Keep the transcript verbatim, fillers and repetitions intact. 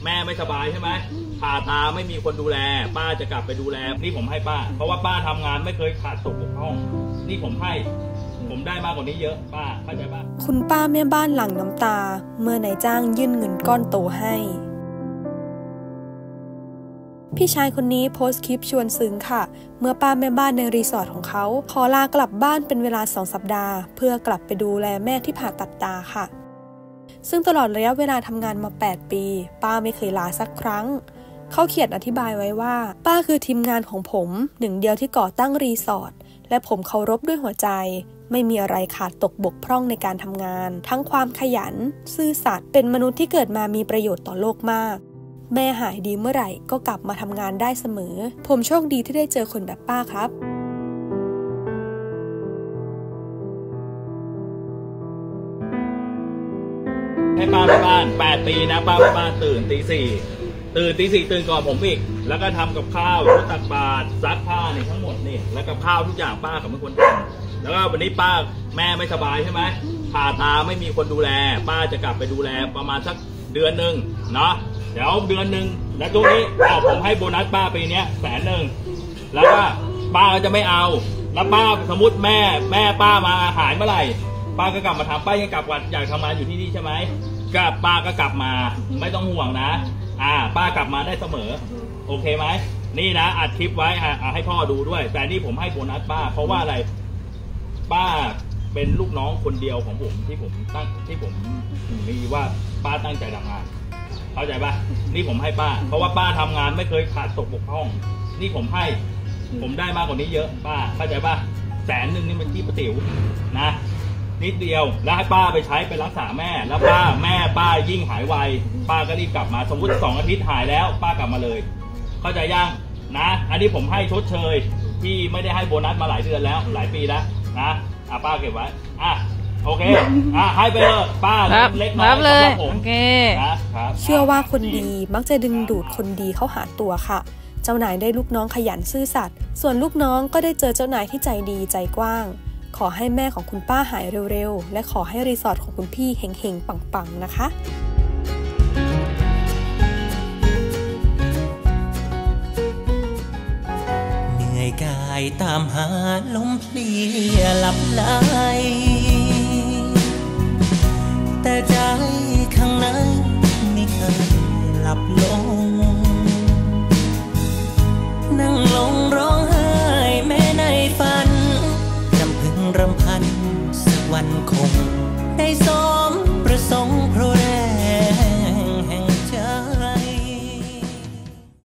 แม่ไม่สบายใช่ไหมผ่าตาไม่มีคนดูแลป้าจะกลับไปดูแลนี่ผมให้ป้าเพราะว่าป้าทำงานไม่เคยขาดตกบกพร่องนี่ผมให้ผมได้มากกว่านี้เยอะป้าเข้าใจป้าคุณป้าแม่บ้านหลั่งน้ำตาเมื่อนายจ้างยื่นเงินก้อนโตให้พี่ชายคนนี้โพสต์คลิปชวนซึ้งค่ะเมื่อป้าแม่บ้านในรีสอร์ทของเขาขอลากลับบ้านเป็นเวลาสองสัปดาห์เพื่อกลับไปดูแลแม่ที่ผ่าตัดตาค่ะซึ่งตลอดระยะเวลาทำงานมาแปดปีป้าไม่เคยลาสักครั้งเขาเขียนอธิบายไว้ว่าป้าคือทีมงานของผมหนึ่งเดียวที่ก่อตั้งรีสอร์ทและผมเคารพด้วยหัวใจไม่มีอะไรขาดตกบกพร่องในการทำงานทั้งความขยันซื่อสัตย์เป็นมนุษย์ที่เกิดมามีประโยชน์ต่อโลกมากแม่หายดีเมื่อไหร่ก็กลับมาทำงานได้เสมอผมโชคดีที่ได้เจอคนแบบป้าครับให้ป้าไปบ้านแปดปีนะป้าไปบ้านตื่นตีสี่ตื่นตีสี่ตื่นก่อนผมอีกแล้วก็ทำกับข้าวตักบาตรซักผ้านี่ทั้งหมดนี่แล้วกับข้าวทุกอย่างป้ากับเป็นคนทำแล้วก็วันนี้ป้าแม่ไม่สบายใช่ไหมผ่าตาไม่มีคนดูแลป้าจะกลับไปดูแลประมาณสักเดือนหนึ่งเนาะเดี๋ยวเดือนหนึ่งแล้วตรงนี้ผมให้โบนัสป้าปีนี้แสนหนึ่งแล้วก็ป้าก็จะไม่เอาแล้วป้าสมมติแม่แม่ป้ามาหายเมื่อไหร่ป้าก็กลับมาทำป้ายังกลับวันอยากทำงานอยู่ที่นี่ใช่ไหมก็ป้าก็กลับมาไม่ต้องห่วงนะอ่าป้ากลับมาได้เสมอโอเคไหมนี่นะอัดคลิปไว้ให้พ่อดูด้วยแต่นี่ผมให้โบนัสป้าเพราะว่าอะไรป้าเป็นลูกน้องคนเดียวของผมที่ผมตั้งที่ผมมีว่าป้าตั้งใจทำงานเข้าใจป่ะนี่ผมให้ป้าเพราะว่าป้าทำงานไม่เคยขาดตกบกพร่องนี่ผมให้ผมได้มากกว่านี้เยอะป้าเข้าใจป่ะแสนหนึ่งนี่มันที่ประติ๋วนะนิดเดียวแล้วให้ป้าไปใช้ไปรักษาแม่แล้วป้าแม่ป้ายิ่งหายไวป้าก็รีบกลับมาสมมติสองอาทิตย์หายแล้วป้ากลับมาเลยเข้าใจยังนะอันนี้ผมให้ชดเชยที่ไม่ได้ให้โบนัสมาหลายเดือนแล้วหลายปีแล้วนะอ่ะป้าเก็บไว้อ่ะโอเคอ่ะให้ไปเลยป้าเล็กน้อยสำหรับผมโอเคนะครับเชื่อว่าคนดีมักจะดึงดูดคนดีเข้าหาตัวค่ะเจ้านายได้ลูกน้องขยันซื่อสัตย์ส่วนลูกน้องก็ได้เจอเจ้านายที่ใจดีใจกว้างขอให้แม่ของคุณป้าหายเร็วๆและขอให้รีสอร์ทของคุณพี่เฮงๆปังๆนะคะเหนื่อยกายตามหาลมเพลียหลับไหลแต่ใจข้างในไม่เคยหลับลงนั่งลงร้องไห้แม้ในฝันรำพึงรำพันสักวันคง